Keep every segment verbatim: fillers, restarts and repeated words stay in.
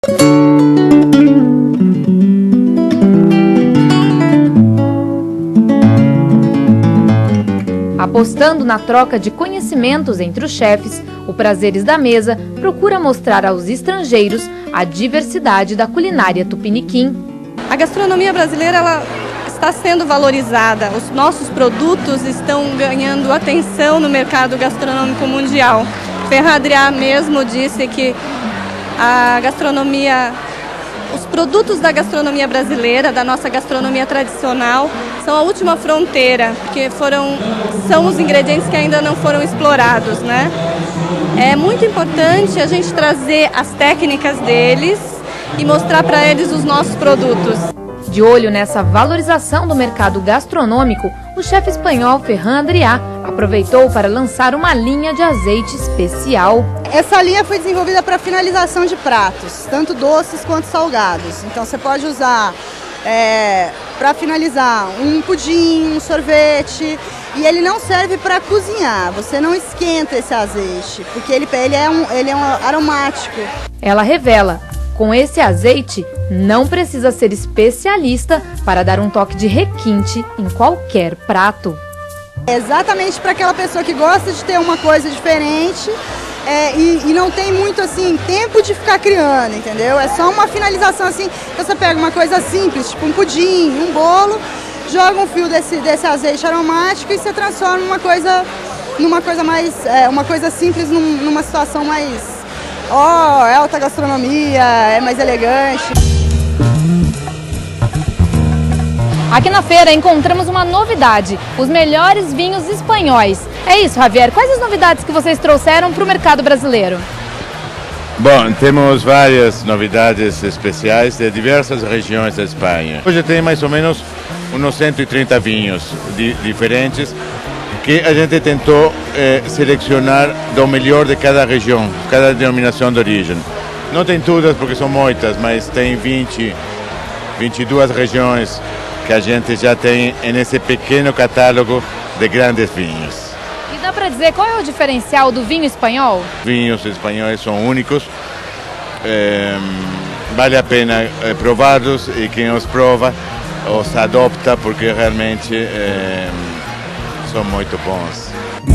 Apostando na troca de conhecimentos entre os chefes, o Prazeres da Mesa procura mostrar aos estrangeiros a diversidade da culinária tupiniquim. A gastronomia brasileira ela está sendo valorizada, os nossos produtos estão ganhando atenção no mercado gastronômico mundial. Ferran Adrià mesmo disse que a gastronomia, os produtos da gastronomia brasileira, da nossa gastronomia tradicional, são a última fronteira, porque foram, são os ingredientes que ainda não foram explorados, né? É muito importante a gente trazer as técnicas deles e mostrar para eles os nossos produtos. De olho nessa valorização do mercado gastronômico, o chefe espanhol Ferran Adrià aproveitou para lançar uma linha de azeite especial. Essa linha foi desenvolvida para finalização de pratos, tanto doces quanto salgados. Então você pode usar é, para finalizar um pudim, um sorvete, e ele não serve para cozinhar. Você não esquenta esse azeite, porque ele, ele, é um, ele é um aromático. Ela revela: com esse azeite, não precisa ser especialista para dar um toque de requinte em qualquer prato. É exatamente para aquela pessoa que gosta de ter uma coisa diferente é, e, e não tem muito assim tempo de ficar criando, entendeu? É só uma finalização assim, você pega uma coisa simples, tipo um pudim, um bolo, joga um fio desse, desse azeite aromático e você transforma uma coisa, numa coisa mais, é, uma coisa simples num, numa situação mais, ó, oh, é alta gastronomia, é mais elegante. Aqui na feira encontramos uma novidade, os melhores vinhos espanhóis. É isso, Javier, quais as novidades que vocês trouxeram para o mercado brasileiro? Bom, temos várias novidades especiais de diversas regiões da Espanha. Hoje tem mais ou menos uns cento e trinta vinhos di diferentes que a gente tentou eh, selecionar do melhor de cada região, cada denominação de origem. Não tem todas porque são muitas, mas tem vinte, vinte e duas regiões que a gente já tem nesse pequeno catálogo de grandes vinhos. E dá para dizer qual é o diferencial do vinho espanhol? Vinhos espanhóis são únicos, é, vale a pena é, prová-los e quem os prova os adopta porque realmente é, são muito bons.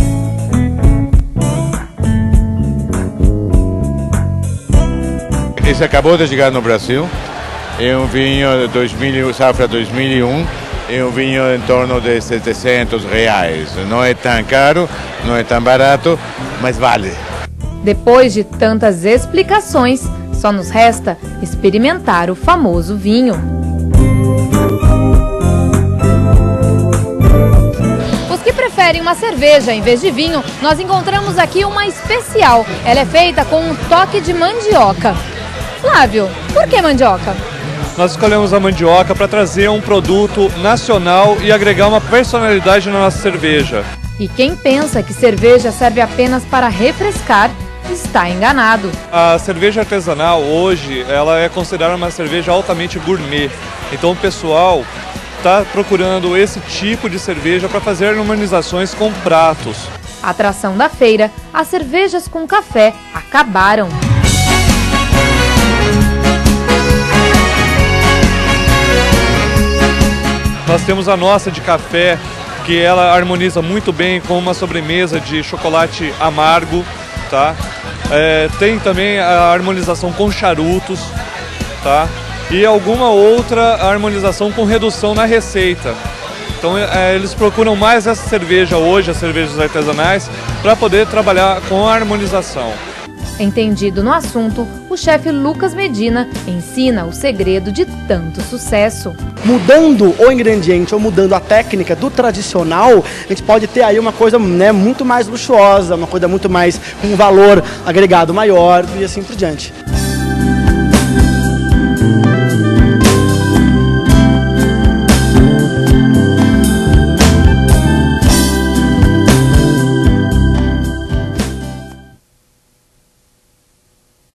Esse acabou de chegar no Brasil. É um vinho dois mil, safra dois mil e um, é um vinho em torno de setecentos reais. Não é tão caro, não é tão barato, mas vale. Depois de tantas explicações, só nos resta experimentar o famoso vinho. Os que preferem uma cerveja em vez de vinho, nós encontramos aqui uma especial. Ela é feita com um toque de mandioca. Flávio, por que mandioca? Nós escolhemos a mandioca para trazer um produto nacional e agregar uma personalidade na nossa cerveja. E quem pensa que cerveja serve apenas para refrescar, está enganado. A cerveja artesanal hoje, ela é considerada uma cerveja altamente gourmet. Então o pessoal está procurando esse tipo de cerveja para fazer harmonizações com pratos. A atração da feira, as cervejas com café acabaram. Nós temos a nossa de café, que ela harmoniza muito bem com uma sobremesa de chocolate amargo, tá? É, tem também a harmonização com charutos, tá? E alguma outra harmonização com redução na receita. Então é, eles procuram mais essa cerveja hoje, as cervejas artesanais, para poder trabalhar com a harmonização. Entendido no assunto, o chefe Lucas Medina ensina o segredo de tanto sucesso. Mudando o ingrediente ou mudando a técnica do tradicional, a gente pode ter aí uma coisa, né, muito mais luxuosa, uma coisa muito mais com um valor agregado maior e assim por diante.